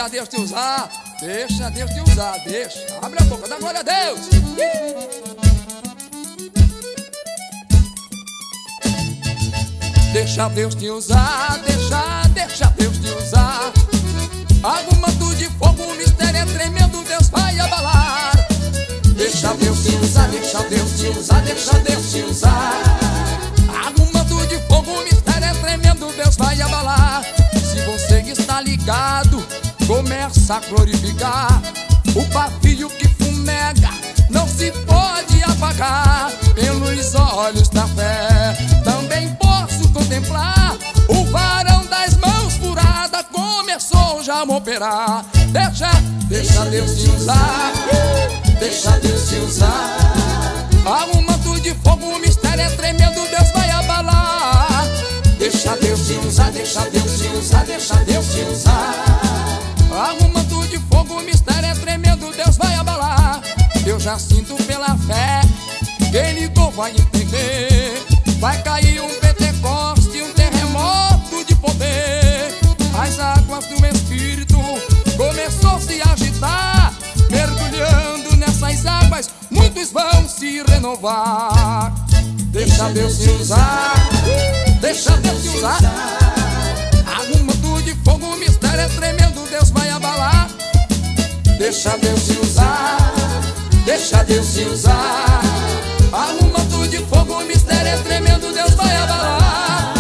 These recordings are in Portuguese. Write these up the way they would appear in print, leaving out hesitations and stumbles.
Deixa Deus te usar, deixa Deus te usar, deixa. Abre a boca, dá glória a Deus. Deixa Deus te usar, deixa Deus te usar. Algum manto de fogo, o mistério é tremendo, Deus vai abalar. Deixa Deus te usar, deixa Deus te usar, deixa Deus te usar. Algum manto de fogo, o mistério é tremendo, Deus vai abalar. Se você está ligado, começa a glorificar. O pavio que fumega não se pode apagar. Pelos olhos da fé também posso contemplar. O varão das mãos furadas começou já a operar. Deixa Deus te usar, deixa Deus te usar. Há um manto de fogo, o mistério é tremendo, Deus vai abalar. Deixa Deus te usar, deixa Deus te usar, deixa Deus te usar. Há um manto de fogo, o mistério é tremendo, Deus vai abalar. Eu já sinto pela fé, quem ligou vai entender. Vai cair um Pentecoste, um terremoto de poder. As águas do Espírito começou a se agitar. Mergulhando nessas águas, muitos vão se renovar. Deixa Deus te usar, deixa Deus te usar. Algum manto de fogo, o mistério é tremendo, Deus vai abalar. Deixa Deus te usar, deixa Deus te usar. Algum manto de fogo, o mistério é tremendo, Deus vai abalar.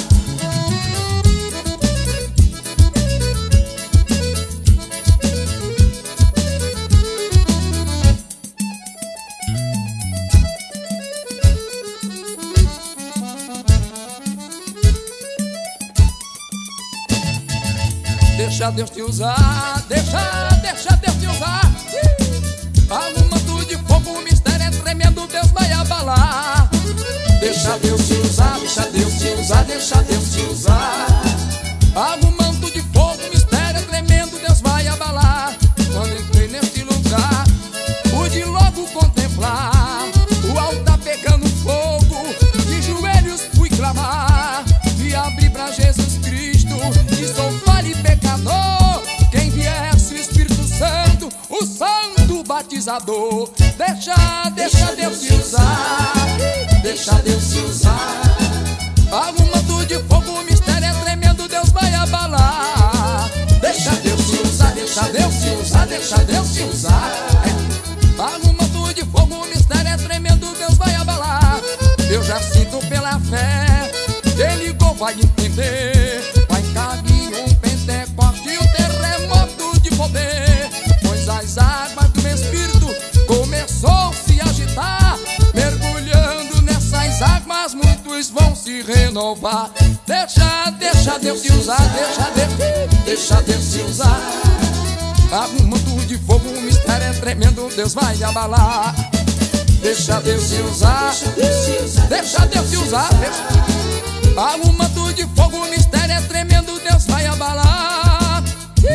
Deixa Deus te usar, deixa Deus te usar. Algum manto de fogo, o mistério é tremendo, Deus vai abalar. Deixa Deus te usar, deixa Deus te usar, deixa Deus te usar. Algum manto de fogo, o mistério é tremendo, Deus vai abalar. Quando entrei neste lugar, pude logo contemplar o altar pegando fogo. De joelhos fui clamar, me abri pra Jesus Cristo, que sou falho e pecador. Quem viesse o Espírito Santo, o Santo batizador. Deixa Deus te usar, deixa Deus te usar. Algum manto de fogo, o mistério é tremendo, Deus vai abalar. Deixa Deus te usar, deixa Deus te usar, deixa Deus te usar. Algum manto de fogo, o mistério é tremendo, Deus vai abalar. Eu já sinto pela fé, quem ligou vai entender. Vai cair um Pentecoste, um terremoto de poder. Pois as águas do Espírito começou a se agitar. Mergulhando nessas águas, muitos vão se renovar. Deixa Deus te usar, deixa Deus te usar. Algum manto de fogo, um mistério é tremendo, Deus vai abalar. Deixa Deus te usar, deixa Deus te usar. Algum manto de fogo, um mistério é tremendo, Deus vai abalar.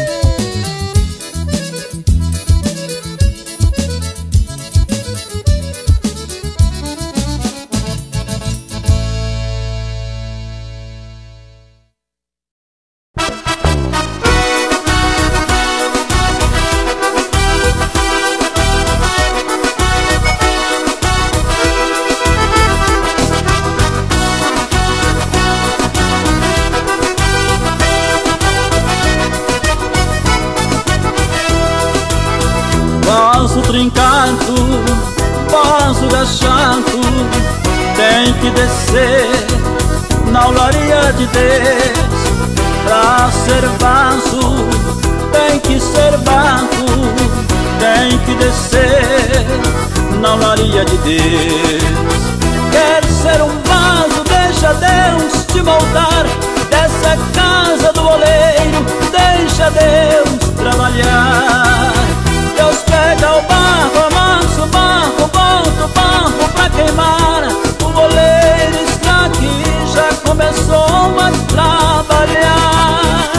Posso trincando, posso gachando, tem que descer na olaria de Deus. Pra ser vaso, tem que ser vaso, tem que descer na olaria de Deus. Quer ser um vaso, deixa Deus te moldar. Dessa casa do oleiro, deixa Deus trabalhar. Deus pega o barro, amassa o barro, bota o barro pra queimar. O oleiro está aqui, já começou a trabalhar.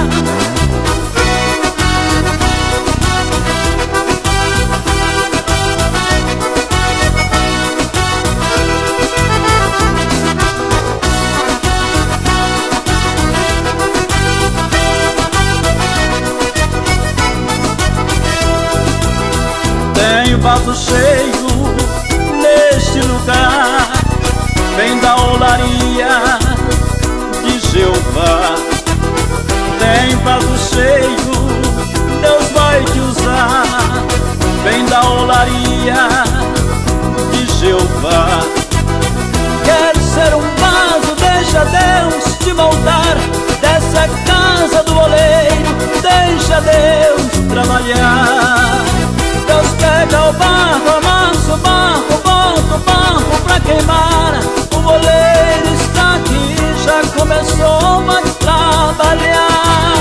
vaso cheio neste lugar, vem da olaria de Jeová. Tem vaso cheio, Deus vai te usar, vem da olaria de Jeová. Quer ser um vaso, deixa Deus te moldar. Dessa casa do oleiro, deixa Deus trabalhar. Deus pega o barro, amassa o barro, bota o barro pra queimar. O oleiro está aqui, já começou a trabalhar.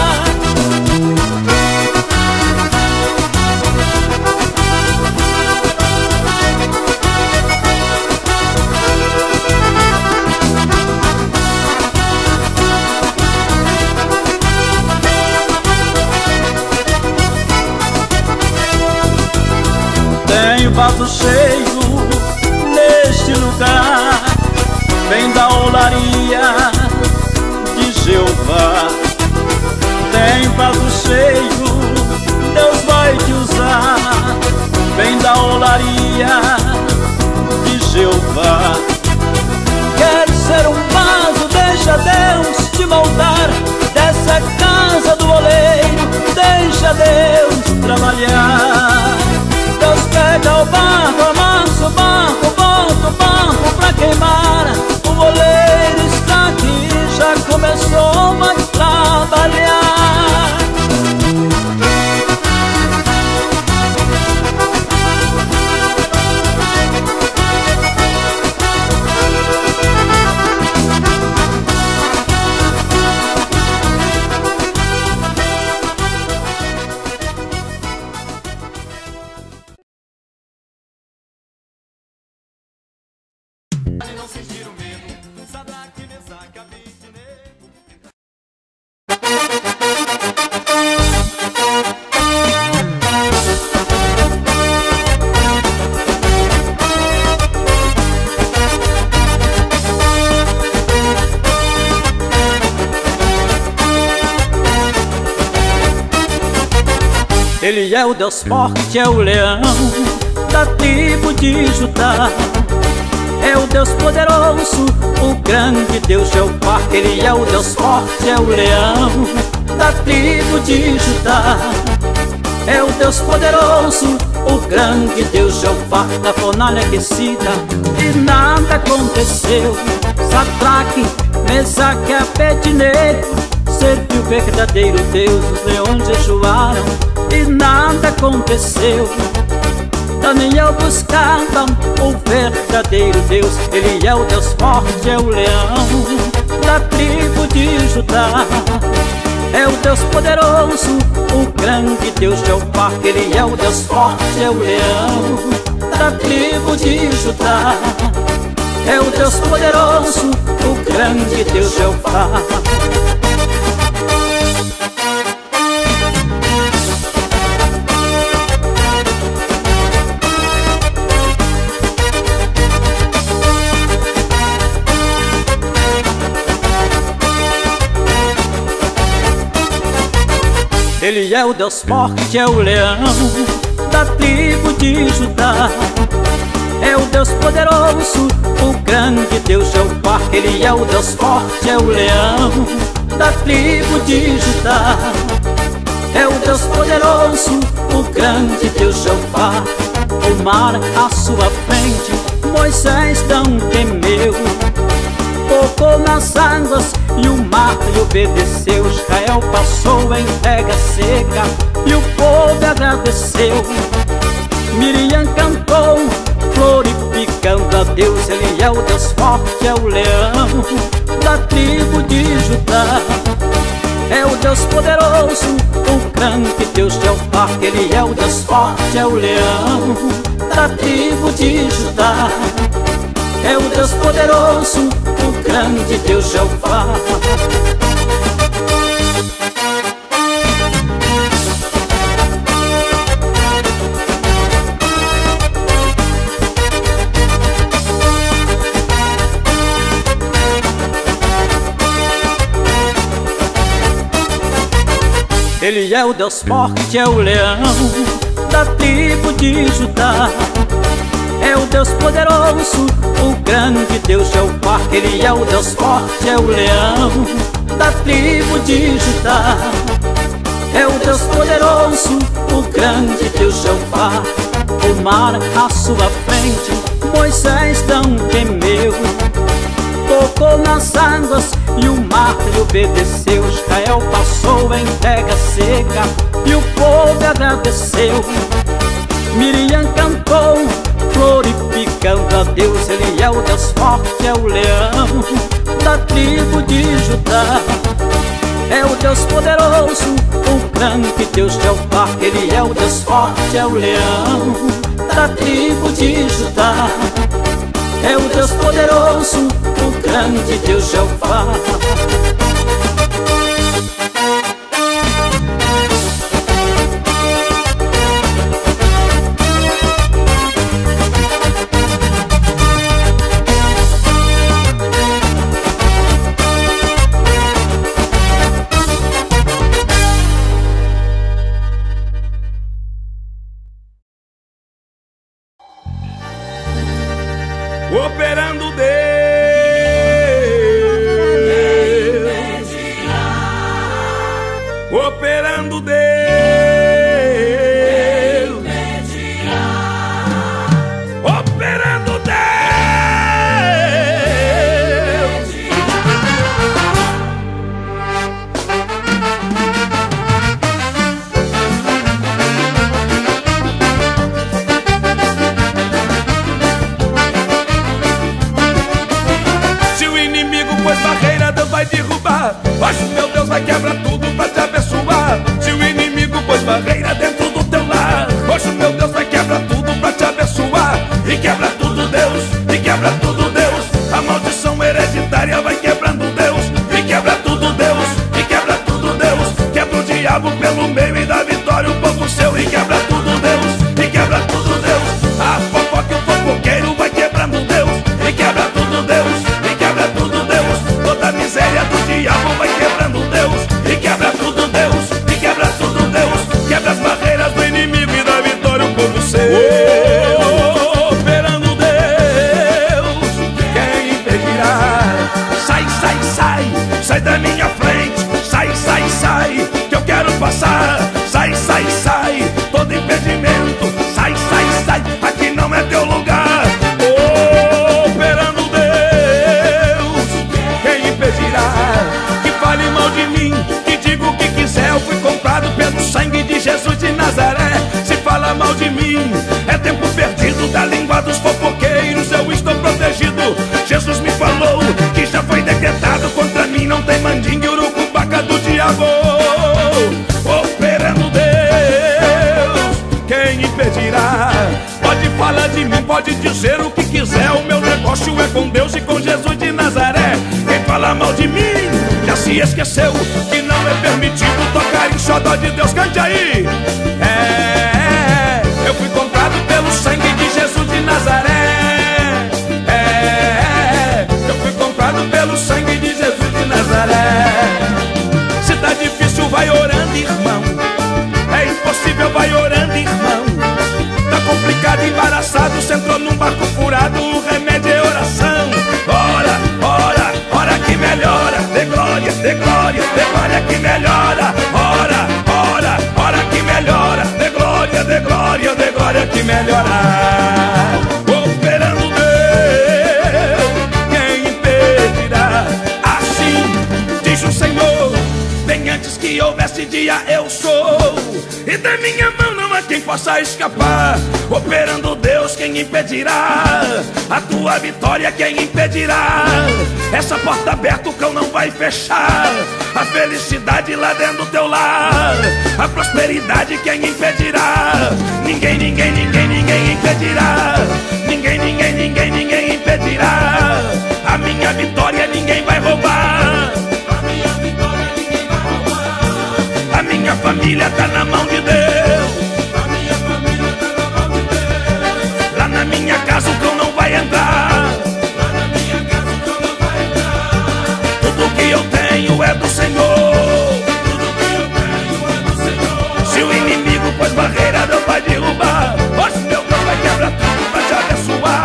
Tem vaso cheio neste lugar, vem da olaria de Jeová. Tem vaso cheio, Deus vai te usar, vem da olaria de Jeová. Quer ser um vaso, deixa Deus te moldar. Dessa casa do oleiro, deixa Deus trabalhar. Deus pega o barro, amassa o barro, bota o barro pra queimar. O oleiro está aqui, já começou a trabalhar. Ele é o Deus forte, é o leão da tribo de Judá. É o Deus poderoso, o grande Deus Jeová. Ele é o Deus forte, é o leão da tribo de Judá. É o Deus poderoso, o grande Deus Jeová. Da fornalha aquecida e nada aconteceu. Sadraque, Mesaque e Abednego serviu o verdadeiro Deus. Os leões jejuaram e nada aconteceu. Daniel buscava o verdadeiro Deus. Ele é o Deus forte, é o leão da tribo de Judá. É o Deus poderoso, o grande Deus Jeová. Ele é o Deus forte, é o leão da tribo de Judá. É o Deus poderoso, o grande Deus Jeová. Ele é o Deus forte, é o leão da tribo de Judá. É o Deus poderoso, o grande Deus Jeová. Ele é o Deus forte, é o leão da tribo de Judá. É o Deus poderoso, o grande Deus Jeová. O mar à sua frente, Moisés não temeu. Tocou nas águas e o mar lhe obedeceu. Israel passou em terra seca e o povo agradeceu. Miriam cantou, glorificando a Deus. Ele é o Deus forte, é o leão da tribo de Judá. É o Deus poderoso, o grande Deus Jeová. Ele é o Deus forte, é o leão da tribo de Judá. É o Deus poderoso, o grande Deus Jeová. Ele é o Deus forte, é o leão da tribo de Judá. o Deus poderoso, o grande Deus é o Pai. Ele é o Deus forte, é o leão da tribo de Judá. É o Deus poderoso, o grande Deus é o Pai. O mar à sua frente, Moisés não temeu. Tocou nas águas e o mar lhe obedeceu. Israel passou em terra seca e o povo agradeceu. Miriam cantou, glorificando a Deus. Ele é o Deus forte, é o leão da tribo de Judá. É o Deus poderoso, o grande Deus é o Pai. Ele é o Deus forte, é o leão da tribo de Judá. É o Deus poderoso, o grande Deus é o Pai. Operando Deus, operando Deus, operando Deus. Vai derrubar, hoje meu Deus vai quebrar tudo pra te abençoar. Se o inimigo pôs barreira dentro do teu lar, hoje meu Deus vai quebrar tudo pra te abençoar. E quebra tudo Deus, e quebra tudo Deus. A maldição hereditária vai quebrando Deus. E quebra tudo Deus, e quebra tudo Deus. Quebra o diabo pelo meio e dá vitória o povo seu. E quebra tudo Deus, e quebra tudo Deus. A fofoca e o fofoqueiro vai quebrando Deus. E quebra tudo Deus, e quebra tudo Deus. Toda a miséria do diabo vai quebrando Deus. E quebra tudo Deus, e quebra tudo Deus. Quebra as barreiras do inimigo e dá vitória ao povo seu. Operando Deus, quem impedirá? Sai, sai, sai, sai da minha frente. Sai, sai, sai, que eu quero passar. Sai, sai, sai, todo impedimento. Sai, sai, sai, aqui não é teu lugar. Operando Deus, quem impedirá? Que fale mal de mim, que diga o que quiser. Eu fui comprado pelo sangue de Jesus de Nazaré. Se fala mal de mim, é tempo perdido. Da língua dos fofoqueiros eu estou protegido. Jesus me falou que já foi decretado. Contra mim não tem mandinga e urucubaca do diabo. Operando Deus, quem impedirá? Pode falar de mim, pode dizer o que quiser. O meu negócio é com Deus e com Jesus de Nazaré. Quem fala mal de mim já se esqueceu que não é permitido tocar em xodó de Deus. Cante aí! Eu fui comprado pelo sangue de Jesus de Nazaré. Eu fui comprado pelo sangue de Jesus de Nazaré. Se tá difícil, vai orando, irmão. É impossível, vai orando, irmão. Tá complicado, embaraçado, você entrou num barco furado. O remédio é oração. Ora, ora, ora que melhora. Dê glória, dê glória, dê glória que melhora. Ora, ora, ora que melhora. Dê glória, dê glória, dê glória que melhora. Operando Deus, quem impedirá? Assim diz o Senhor: bem antes que houvesse dia eu sou, e da minha mão não há quem possa escapar. Operando Deus, quem impedirá? A tua vitória, quem impedirá? Essa porta aberta o cão não vai fechar. A felicidade lá dentro do teu lar, a prosperidade, quem impedirá? Ninguém, ninguém, ninguém, ninguém impedirá. Ninguém, ninguém, ninguém, ninguém impedirá. A minha vitória ninguém vai roubar. A minha família tá na mão de Deus. A minha família tá na mão de Deus. Lá na minha casa o cão não vai entrar. Lá na minha casa o cão não vai entrar. Tudo que eu tenho é do Senhor. Tudo que eu tenho é do Senhor. Se o inimigo pôs barreira, Deus vai derrubar. Hoje meu Deus vai quebrar tudo pra te abençoar.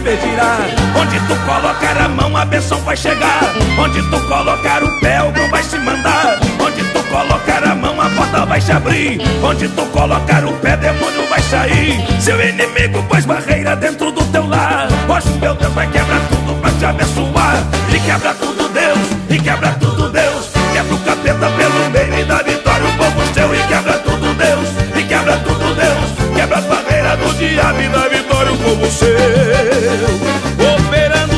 impedirá. Onde tu colocar a mão, a bênção vai chegar. Onde tu colocar o pé, o pão vai se mandar. Onde tu colocar a mão, a porta vai se abrir. Onde tu colocar o pé, demônio vai sair. Seu inimigo pôs barreira dentro do teu lar. Hoje meu Deus vai quebrar tudo pra te abençoar. E quebra tudo Deus, e quebra tudo Deus. Quebra o capeta pelo meio e dá vitória o povo seu. E quebra tudo Deus, e quebra tudo Deus. Quebra as barreiras do diabo e dá vitória o povo seu. Operando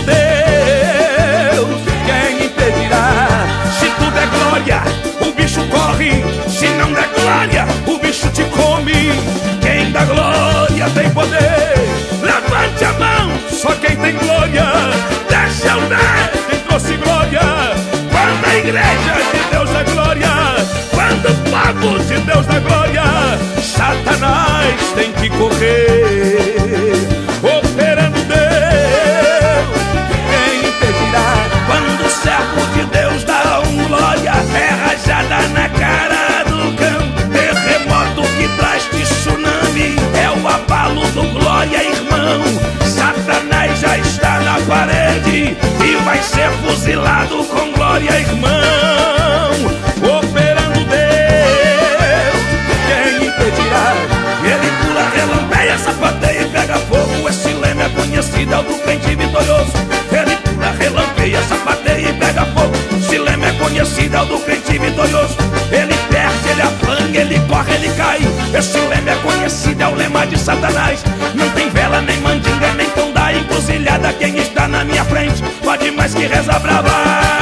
Deus, quem impedirá? Se tudo é glória, o bicho corre. Se não der glória, o bicho te come. Quem dá glória tem poder. Levante a mão, só quem tem glória. Deixa eu ver quem trouxe glória. Quando a igreja de Deus dá glória, quando o povo de Deus dá glória, Satanás tem que correr. Operando Deus, quem impedirá? Quando o servo de Deus dá glória, é rajada na cara do cão. Terremoto que traz tsunami, é o abalo do glória, irmão. Satanás já está na parede e vai ser fuzilado com glória, irmão. Operando Deus, quem impedirá? Ele pula, relampeia, sapateia e pega fogo. Esse lema é conhecido, é o do crente vitorioso. Ele pula, relampeia, sapateia e pega fogo. Esse lema é conhecido, é o do crente vitorioso. Ele perde, ele apanha, ele corre, ele cai. Esse lema é conhecido, é o lema de Satanás. Não tem vela, nem mandinga, nem pão da encruzilhada. Quem está na minha frente pode mais que reza brava.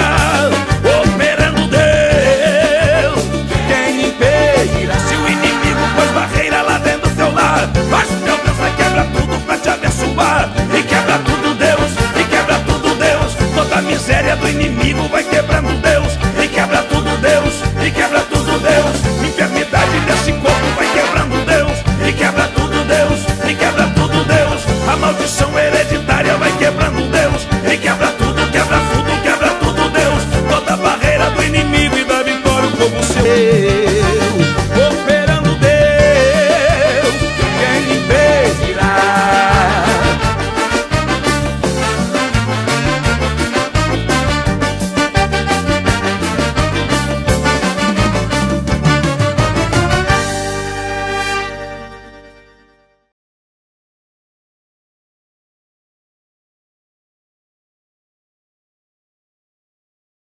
Operando Deus, quem impedirá? Se o inimigo pôs barreira lá dentro do teu lar, mas meu Deus vai quebrar tudo pra te abençoar. E quebra tudo Deus, e quebra tudo Deus. Toda a miséria do inimigo vai quebrando Deus. E quebra tudo Deus, e quebra tudo Deus. Enfermidade desse corpo vai quebrando Deus. E quebra tudo Deus, e quebra tudo Deus. A maldição hereditária